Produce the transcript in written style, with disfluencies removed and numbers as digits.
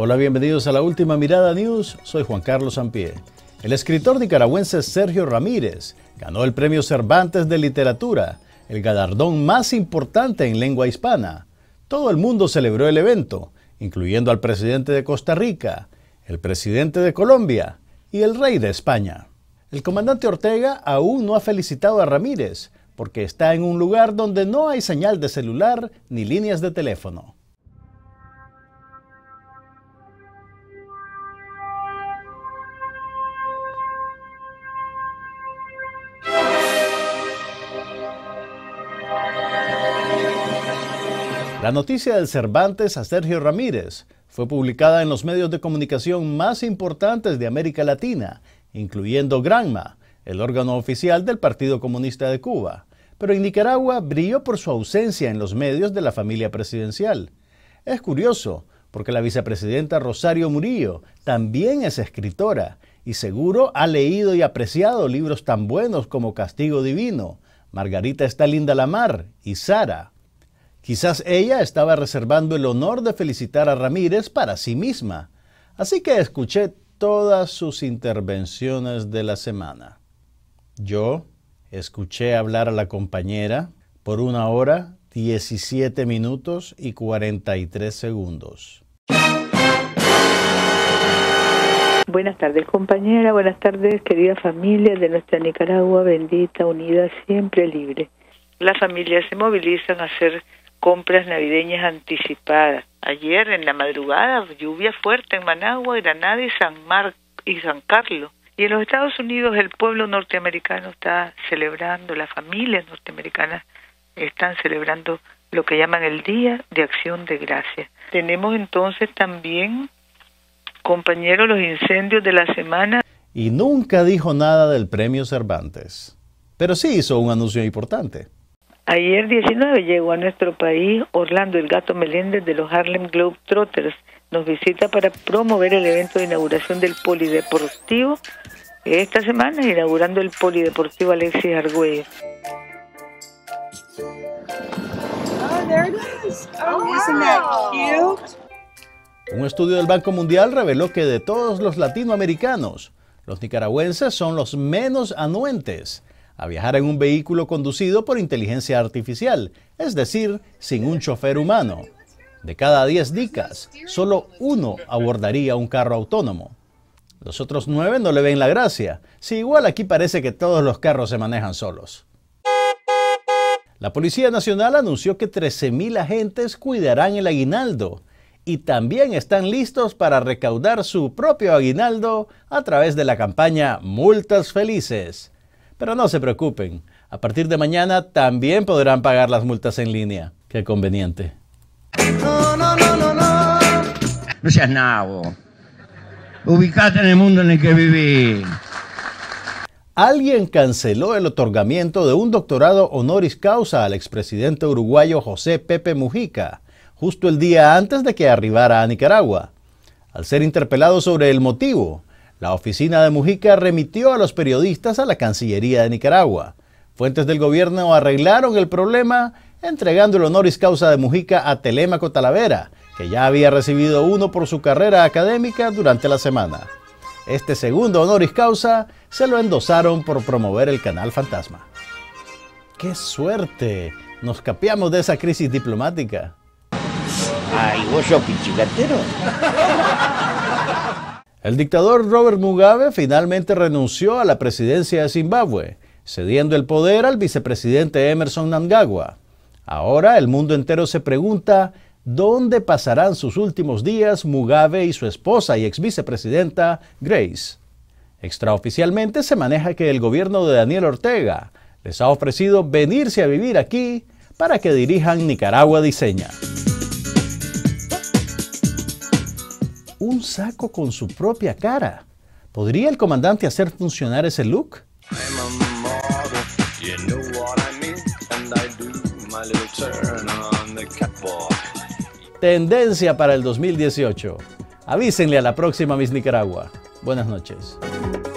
Hola, bienvenidos a La Última Mirada News. Soy Juan Carlos Sampié. El escritor nicaragüense Sergio Ramírez ganó el Premio Cervantes de Literatura, el galardón más importante en lengua hispana. Todo el mundo celebró el evento, incluyendo al presidente de Costa Rica, el presidente de Colombia y el rey de España. El comandante Ortega aún no ha felicitado a Ramírez porque está en un lugar donde no hay señal de celular ni líneas de teléfono. La noticia del Cervantes a Sergio Ramírez fue publicada en los medios de comunicación más importantes de América Latina, incluyendo Granma, el órgano oficial del Partido Comunista de Cuba. Pero en Nicaragua brilló por su ausencia en los medios de la familia presidencial. Es curioso, porque la vicepresidenta Rosario Murillo también es escritora y seguro ha leído y apreciado libros tan buenos como Castigo Divino, Margarita está linda la mar y Sara. Quizás ella estaba reservando el honor de felicitar a Ramírez para sí misma. Así que escuché todas sus intervenciones de la semana. Yo escuché hablar a la compañera por 1 hora, 17 minutos y 43 segundos. Buenas tardes, compañera. Buenas tardes, querida familia de nuestra Nicaragua bendita, unida, siempre libre. Las familias se movilizan a hacer compras navideñas anticipadas. Ayer en la madrugada, lluvia fuerte en Managua, Granada y San Carlos. Y en los Estados Unidos el pueblo norteamericano está celebrando, las familias norteamericanas están celebrando lo que llaman el Día de Acción de Gracias. Tenemos entonces también, compañeros, los incendios de la semana. Y nunca dijo nada del Premio Cervantes, pero sí hizo un anuncio importante. Ayer 19 llegó a nuestro país Orlando el Gato Meléndez de los Harlem Globetrotters. Nos visita para promover el evento de inauguración del Polideportivo. Esta semana inaugurando el Polideportivo Alexis Argüello. Oh, there it is. Oh, isn't that cute? Un estudio del Banco Mundial reveló que de todos los latinoamericanos, los nicaragüenses son los menos anuentes a viajar en un vehículo conducido por inteligencia artificial, es decir, sin un chofer humano. De cada 10 nicas, solo 1 abordaría un carro autónomo. Los otros 9 no le ven la gracia, si igual aquí parece que todos los carros se manejan solos. La Policía Nacional anunció que 13,000 agentes cuidarán el aguinaldo y también están listos para recaudar su propio aguinaldo a través de la campaña Multas Felices. Pero no se preocupen, a partir de mañana también podrán pagar las multas en línea. Qué conveniente. No seas nabo. Ubicate en el mundo en el que vivís. Alguien canceló el otorgamiento de un doctorado honoris causa al expresidente uruguayo José Pepe Mujica, justo el día antes de que arribara a Nicaragua. Al ser interpelado sobre el motivo, la oficina de Mujica remitió a los periodistas a la Cancillería de Nicaragua. Fuentes del gobierno arreglaron el problema entregando el honoris causa de Mujica a Telémaco Talavera, que ya había recibido uno por su carrera académica durante la semana. Este segundo honoris causa se lo endosaron por promover el Canal Fantasma. ¡Qué suerte! Nos capeamos de esa crisis diplomática. Ay, ¿vos sos pichicatero? El dictador Robert Mugabe finalmente renunció a la presidencia de Zimbabue, cediendo el poder al vicepresidente Emmerson Mnangagwa. Ahora el mundo entero se pregunta dónde pasarán sus últimos días Mugabe y su esposa y exvicepresidenta Grace. Extraoficialmente se maneja que el gobierno de Daniel Ortega les ha ofrecido venirse a vivir aquí para que dirijan Nicaragua Diseña. Un saco con su propia cara. ¿Podría el comandante hacer funcionar ese look? Tendencia para el 2018. Avísenle a la próxima Miss Nicaragua. Buenas noches.